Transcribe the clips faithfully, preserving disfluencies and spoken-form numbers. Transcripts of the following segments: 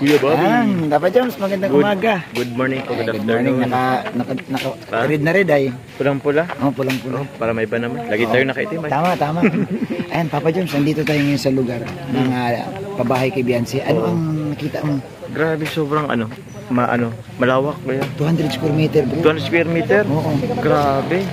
Kuya Bobby. Yan, Papa Joms, magandang Good, umaga. Good morning po, good, Good morning, afternoon. naka, naka, naka, ah? red na red ay. Pulang-pula? Oo, oh, pulang-pula. Oh, para may iba naman. Lagi tayo nakaitim ay. Tama, tama. Ayan, Papa Joms, nandito tayo ngayon sa lugar ng uh, pabahay kay Biancy. Ano ang nakita mo? Grabe, sobrang ano, ma ano, malawak ba yan? two hundred square meter, bro. two hundred square meter? Oo. Grabe.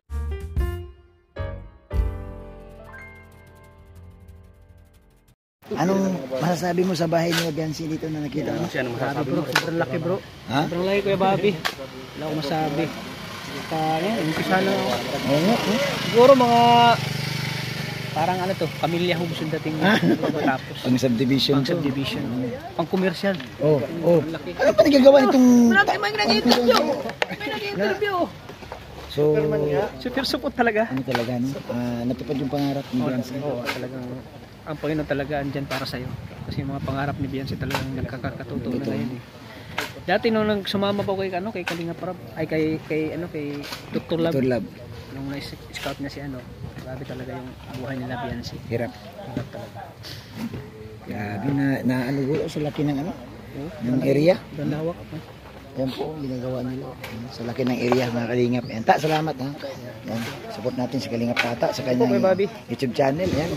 Anong masasabi mo sa bahay ni Biancy dito na nakita mo? Ano masasabi bro? Sobrang laki bro. Ha? Sobrang laki Kuya Bobby. Wala akong masabi. Kaya, umpisa na ako. Oo nga. Oh. Siguro mga parang ano to, pamilya hubos yung dating tapos. Pang subdivision Pang to. subdivision. Pang commercial. Oh, oh. Ano pa nagagawa nitong... Marami may nag-interview. May nag-interview. So, Super support talaga. ano talaga, no? Uh, natupad yung pangarap ni Biancy. Oo, talagang ang Panginoon talaga andyan para sa'yo. Kasi yung mga pangarap ni Biancy talagang nagkakatuto na ngayon eh. Dati nung nang sumama pa ako kay ano, kay Kalinga Parab, ay kay kay ano kay Doctor Lab. Doctor Lab. Nung na-scout niya si ano, grabe talaga yung buhay nila Biancy. Hirap. Hirap talaga. Grabe na, na ano gulo sa laki ng ano? Ng area. Gandawak. Yan po ang ginagawa nila. Sa laki ng area, mga Kalingap. Yan, ta, salamat ha. Yan, support natin si Kalingap Tata sa kanyang YouTube channel. Yan.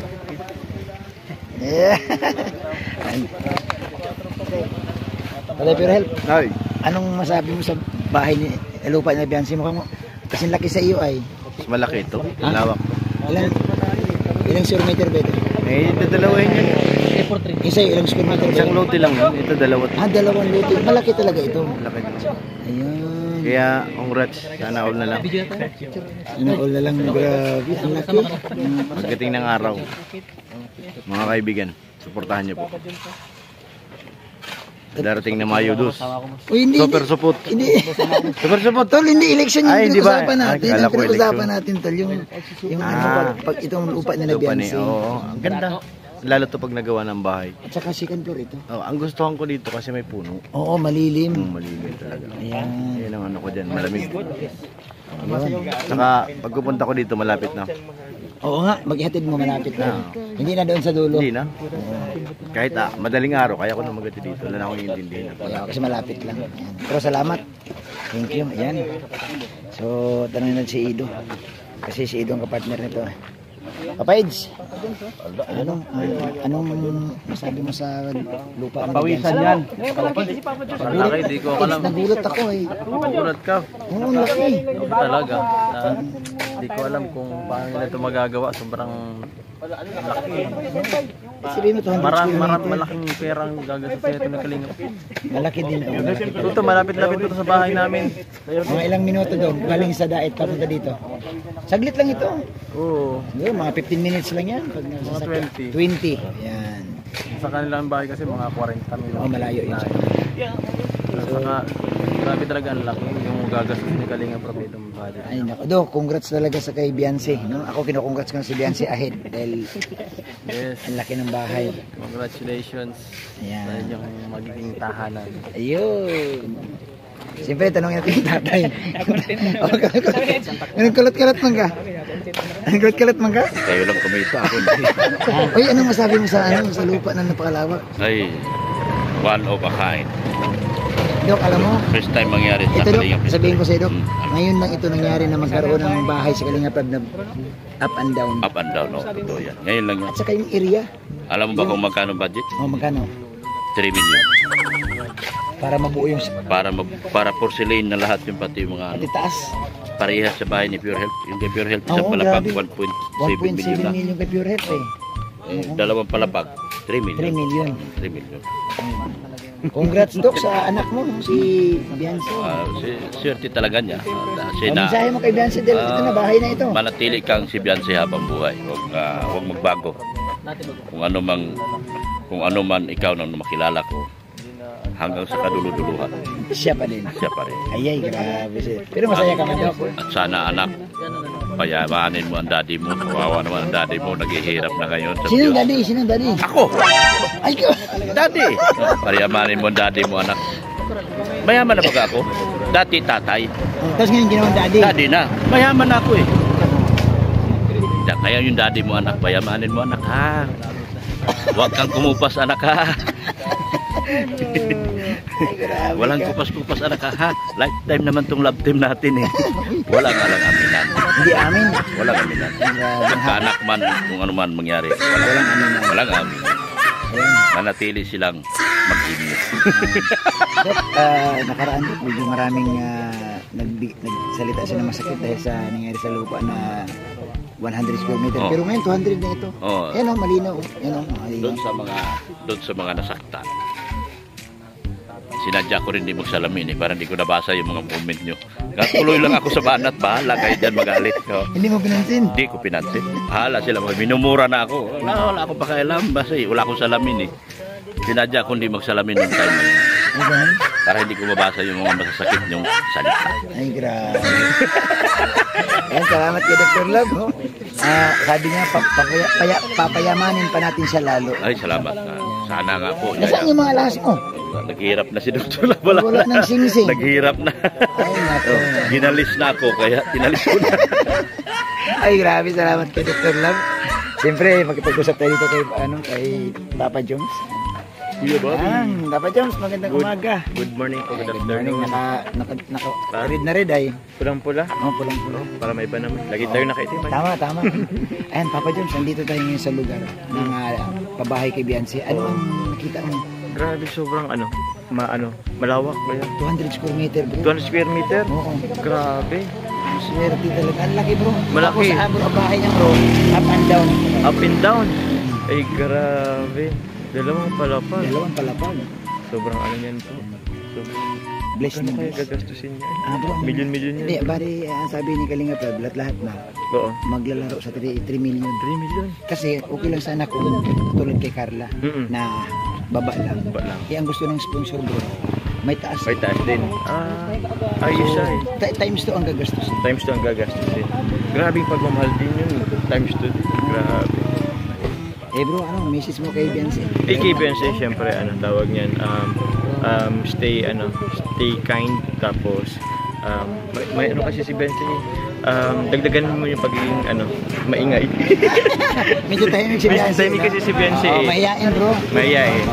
Yeah. Yan. Palay, Pure Help. Ay. Anong masabi mo sa bahay ni lupa ni Biancy? Mukhang mo, kasi laki sa iyo ay. Mas malaki ito. Ha? Lawak. Ilang, ilang square meter ba ito? Eh, ito dalawahin yan. Isa ilang square meter ba? Isang lote lang yan. Ito dalawa. Ah, dalawang lote. Malaki talaga ito. Malaki ito. Ayun. Kaya, congrats. Sana all na lang. Ano, all na lang. Grabe. Ang laki. Pagdating ng araw, mga kaibigan, suportahan niyo po. Darating na Mayo dos. Uy, hindi. Super support. Hindi. Super support. Tol, hindi election yung Ay, di ba? pinag-usapan natin. Ay, kala Ang ko pinag-usapan election. natin, Tol. Yung, yung Ah. ano, pag, pag itong lupa nila Lupa ni, Biancy. oo. Ang ganda. Lalo to pag nagawa ng bahay. At saka second floor ito. Oh, ang gustuhan ko dito kasi may puno. Oo, malilim. Yung malilim talaga. Ayan. Yan ang ano ko dyan, malamig. Ayun. Saka pag pupunta ko dito, malapit na. Oo nga, maghihatid mo malapit na. Hindi na doon sa dulo. Hindi na. Kahit ah, madaling araw, kaya ko na magati dito. Wala na akong iintindihin. Kaya kasi malapit lang. Ayan. Pero salamat. Thank you. Ayan. So, tanongin natin si Ido. Kasi si Ido ang kapartner nito. Papa Eds, anong, anong masabi mo sa lupa? Pawisan yan. Malaki, di ko alam. Nagulat ako eh. Nagulat ka. Oo, ang laki. Talaga. Hindi ko alam kung paano nila ito magagawa. Sobrang laki. Sabihin mo two hundred Marami, square marami, meter. malaking perang gagastos sa ito na kalingap. Malaki din. Oh, malaki. Ito, malapit-lapit ito sa bahay namin. Mga ilang minuto daw, galing sa daet papunta dito. Saglit lang ito. Oo. Siguro, mga fifteen minutes lang yan. Pag Mga twenty. twenty. Yan. Sa kanilang bahay kasi mga forty minutes. Oh, malayo yun. Saka, grabe talaga ang laki yung gagastos ni Kalinga Propeta ng bahay. Ay nako, do, congrats talaga sa kay Biancy, no? Ako kino-congrats ko na si Biancy ahead dahil Yes. ang laki ng bahay. Congratulations sa Ayan. inyong magiging tahanan. Ayun. Siyempre, tanongin natin yung tatay. Anong kalat-kalat man ka? Anong kalat-kalat man ka? Kayo lang kumita ako. Uy, anong masabi mo sa, ano, sa lupa na napakalawak? Ay, one of a kind. Dok, alam mo, First time mangyari sa ito Dok, Kalingap. sabihin ko sa Dok, Mm. ngayon lang ito nangyari na magkaroon ng bahay sa Kalingap na up and down. Up and down, no? Totoo yan. Ngayon lang yan. At saka yung area, Alam mo ba kung magkano budget? oh, magkano? three million. Para mabuo yung Para mag, para porcelain na lahat yung pati yung mga ano, pati taas. parehas sa bahay ni Pure Health. Yung kay Pure Health, Oo, isang palapag, grabe. one point one seven point million seven lang. million kay Pure Health eh. Eh, dalawang palapag, three million. three million. three million. Congrats Dok sa anak mo, si Biancy. Ah, si, swerte talaga niya. Uh, Ang si na, mensahe mo kay Biancy dahil ito na, bahay na ito. manatili kang si Beyonce habang buhay. Huwag, ah, huwag magbago. Kung ano mang kung ano man ikaw nang makilala ko hanggang sa kaduluduluhan, Siya pa din. siya pa rin. Ayay, grabe siya. Pero masaya ka man Dok. At sana anak, payamanin mo ang daddy mo. Kawawa naman ang daddy mo, naghihirap na ngayon sa Sinong Diyos. daddy? Sinong daddy? Ako! Ay, ko. Daddy! Payamanin mo ang daddy mo, anak. Mayaman na ba ako? Dati tatay. Oh, tapos ngayon ginawang daddy. Daddy na. Mayaman na ako eh. Da- Kaya yung daddy mo, anak, payamanin mo, anak, ha? Huwag kang kumupas, anak, ha? Ay, grabe Walang ka. kupas-kupas anak ha. Lifetime naman tong love team natin eh. Wala nga lang aminan. Hindi amin. Walang aminan. Grabe. Magkaanak man, kung ano man mangyari. Wala, Walang aminan. walang aminan. Ayun. Manatili silang mag-init. Dok, ah, nakaraan Dok, medyo maraming ah, nagbig- nagsalita sila masakit dahil sa nangyari sa lupa na one hundred square meter. Oh. Pero ngayon two hundred na ito. Oh. Yan o, malinaw. Yan o, malinaw. Doon sa mga doon sa mga nasaktan. Sinadya ko rin di magsalamin eh, para hindi ko nabasa yung mga comment nyo. Katuloy lang ako sa banat, bahala kayo dyan magalit. No? Hindi mo pinansin. Hindi ko pinansin. Bahala sila, mga minumura na ako. Wala, wala akong pakialam, basta eh, wala akong salamin eh. Sinadya ko hindi magsalamin ng time na yun. Ay, ganun. Para hindi ko mabasa yung mga masasakit yung salita. Ay, grabe. Ayan, salamat kay Doctor Love. Oh. Ah, sabi niya, pa, papaya, paya, papayamanin pa natin siya lalo. Ay, salamat. Ah, sana nga po. Nasaan yung mga lahas mo? Naghihirap na si Doctor Love. Wala, Wala nang sing-sing. Naghihirap na. Ay, nako. Ginalis na ako, kaya tinalis ko na. Ay, grabe. Salamat kay Doctor Love. Siyempre, magkipag-usap tayo dito kay, ano, kay Papa Jones. Kuya Bobby. Yan, Papa Jones, magandang Good- umaga. Good morning po, good Good morning, afternoon. naka, naka, naka, red na red ay. Pulang-pula. Oh, pulang-pulang. Para may iba naman. Lagi tayo nakaitim. Tama, tama. Ayan, Papa Jones, nandito tayo ngayon sa lugar ng ah, pabahay kay Beyonce. Ano ang nakita mo? Grabe, sobrang ano, ma ano, malawak ba yan? two hundred square meter, bro. two hundred square meter? Oo. Grabe. Swerte talaga. Ang laki, bro. Malaki. Ako sa bro, ang bahay niya, bro. Up and down. Up and down. Ay, grabe. Dalawang palapag. Dalawang palapag. Sobrang ano yan po. Sobrang... Bless Ano na kaya bless. gagastusin niya? Ah, bro. Million-million Hindi, yan. bari, ang sabi ni Kalinga Prab, lahat-lahat na Oo. maglalaro sa three million. three million. Kasi okay lang sana kung katulad kay Carla Mm-mm. na baba lang. Ba lang. Kaya ang gusto ng sponsor, bro, may taas. May taas din. Ah, ayos siya eh. Ta- times two ang gagastusin. Times two ang gagastusin. Grabing pagmamahal din yun. Times two din. Grabe. Eh bro, ano, message mo kay Beyonce? A K Beyonce, syempre, ano tawag niyan, um, um, stay, ano, stay kind, tapos, um, may, may ano kasi si Beyonce, um, dagdagan mo yung pagiging, ano, maingay. Medyo tahimik si Medyo Beyonce. tahimik kasi si Beyonce, Oo, eh. mahihain bro. Mahihain.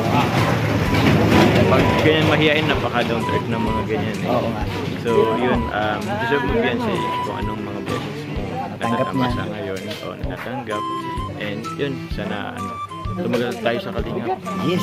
Pag ganyan mahihain, napaka-down to earth ng mga ganyan. Eh. Oo nga. So, yun, um, deserve mo Beyonce kung anong mga blessings mo Natanggap natatama niya. sa ngayon, o natatanggap. And yun, sana, ano, tumagal tayo sa kalingap. Yes.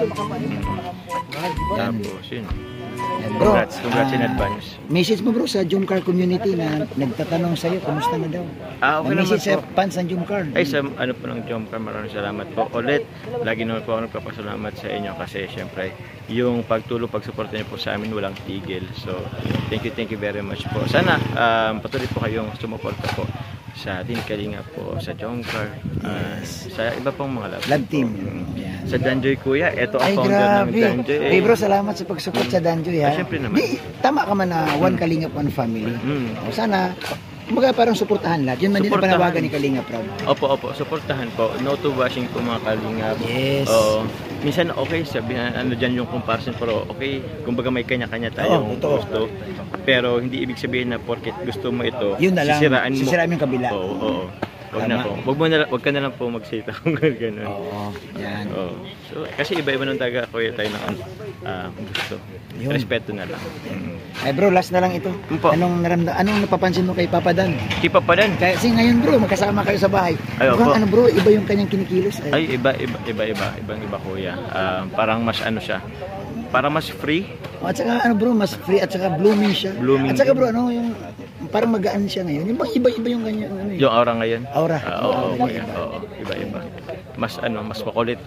Yan. Tapos, yun. Yan, bro. Congrats, congrats in ah, advance. Message mo bro sa Jumcar community na nagtatanong sa'yo, kumusta na daw? Ah, okay naman Nag-message sa po. fans ng Jumcar. Ay, sa ano po ng Jomcar, maraming salamat po. Ulit, lagi naman po ako nagpapasalamat sa inyo kasi syempre, yung pagtulong, pagsuporta niyo po sa amin, walang tigil. So, thank you, thank you very much po. Sana, um, patuloy po kayong sumuporta po sa Team Kalinga po, sa Jomcar, uh, sa iba pong mga love, Love team. Mm. Yan. Sa Danjoy Kuya, ito ang Ay, founder ng grabe. Danjoy. Hey bro, salamat sa pag-support sa Danjoy ha. Ah, syempre naman. Di, tama ka man na one Kalingap, one family. Mm. O, sana, kumbaga parang suportahan lahat. Yun man din ang Suportahan. panawagan ni Kalinga Prab. Opo, opo, suportahan po. No to bashing po mga Kalingap. Yes. Oo. Minsan okay, sabihan ano dyan yung comparison, pero okay, kumbaga may kanya-kanya tayong Oo, totoo. gusto. Pero hindi ibig sabihin na porket gusto mo ito, Yun na lang. sisiraan mo. Sisiraan mo yung kabila. Oo, oo. Wag na Tama. po. Wag mo na wag ka na lang po magsalita kung gano'n. Oo. Yan. Oo. So, kasi iba-iba ng taga kuya tayo ng ano, ah, gusto. Yun. Respeto na lang. Mm. Ay bro, last na lang ito. Yun po. Anong naramda anong napapansin mo kay Papa Dan? Keep up pa din. Kasi ngayon bro, magkasama kayo sa bahay. Ay, Mukhang opo. ano bro, iba yung kanyang kinikilos. Ay, Ay, iba, iba, iba, iba, ibang iba kuya. Ah, parang mas ano siya. Parang mas free. Oh, at saka ano bro, mas free at saka blooming siya. Blooming at saka din. bro, ano yung parang magaan siya ngayon. Yung bang iba-iba yung kanya ano eh. Yung aura ngayon. Aura. Ah, oo, oo, kuya. Oo, iba-iba. Mas ano, mas makulit.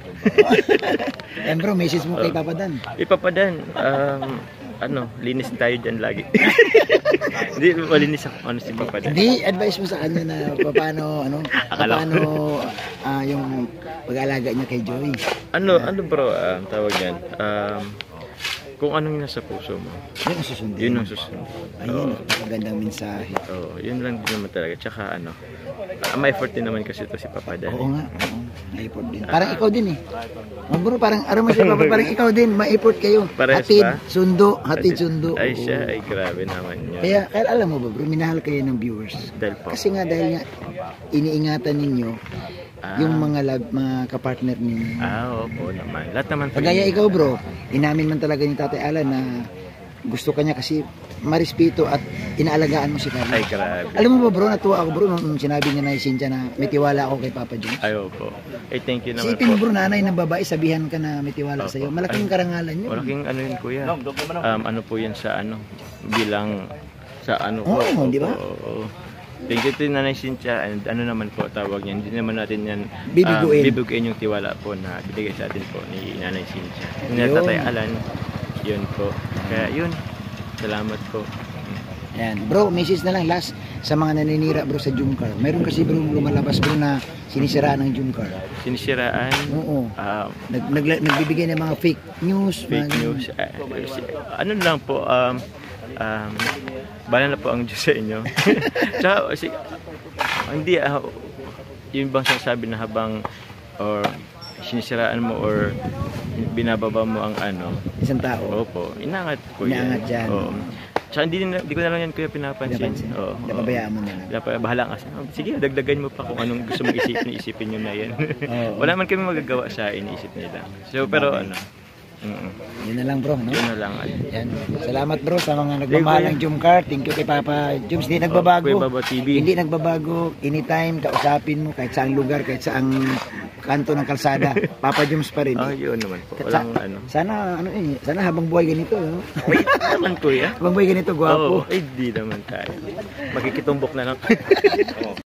Yan bro, message mo kay Papa Dan. Ipapadan, um, ano, linis tayo dyan lagi. Hindi, malinis ako, ano si Papadan. Hindi, advice mo sa kanya na paano, ano, Akala ko. paano ah, yung pag-aalaga niya kay Joey. Ano, ano bro, um, tawag yan, um, kung anong nasa puso mo, Yun ang susundin. yun ang susunod. Ayun, magandang mensahe. Oo, yun lang din naman talaga. Tsaka ano, uh, may effort din naman kasi ito si Papadan. Oo nga, oo. May effort din. Parang ikaw din eh. Oh, bro, parang, aram mo siya, Papa, parang ikaw din, may effort kayo. Parehas Hatid, ba? sundo, hatid, sundo. Ay Oo. siya, ay grabe naman yun. Kaya, kaya alam mo ba bro, minahal kayo ng viewers. Dahil po. Kasi nga dahil nga iniingatan ninyo Ah. Yung mga lab, mga kapartner ninyo. Ah, opo naman. Lahat naman po Kagaya yun. ikaw bro, inamin man talaga ni Tatay Alan na gusto kanya kasi marespeto at inaalagaan mo si Carla. Ay, grabe. Alam mo ba bro, natuwa ako bro nung nung sinabi niya na Cynthia na may tiwala ako kay Papa Jones. Ay, opo. Eh, thank you naman Isipin mo po. bro, nanay ng babae, sabihan ka na may tiwala Opo. sa'yo. Malaking karangalan yun. Malaking ano yun, kuya. Um, ano po yan sa ano, bilang sa ano po. Oo, di ba? Oo. Thank you to Nanay Cynthia, and ano naman po tawag niyan, hindi naman natin yan Bibiguin. um, bibiguin yung tiwala po na binigay sa atin po ni Nanay Cynthia. Ni Yun. Tatay Alan, yun po. Kaya yun, salamat po. Ayan. Bro, message na lang last sa mga naninira bro sa Jumcar. Meron kasi bro lumalabas bro na sinisiraan ng Jumcar. Sinisiraan, Oo. um, Nag, nag, nagbibigay ng mga fake news. fake mga- news. Uh, ano lang po, um, um, bala na po ang Diyos sa inyo. Tsaka, si, hindi, uh, yung bang sinasabi na habang, or sinisiraan mo, or binababa mo ang ano, Isang tao. opo, inangat ko Inaangat yan. Oo. Tsaka hindi, na- hindi ko na lang yan kuya pinapansin. Pinapansin. Oo. Napabayaan mo na lang. Dapat bahala ka. Oh, sige, dagdagan mo pa kung anong gusto mong isipin, isipin nyo na yan. Oo. Wala man kami magagawa sa iniisip nila. So, pero ano, mm, Yun na lang bro. No? yun na lang. ano. Yan. Salamat bro sa mga nagmamahal ng Jumcar. Thank you kay Papa Jums. Hindi nagbabago. Kuya Baba T V. Hindi nagbabago. Anytime, kausapin mo kahit saang lugar, kahit saang kanto ng kalsada. Papa Jums pa rin. Oh, yun naman po. Sa- Walang ano. Sana, ano eh, sana habang buhay ganito. No? Wait naman kuya. Habang buhay ganito, gwapo. Oo, eh di naman tayo. Makikitumbok na lang.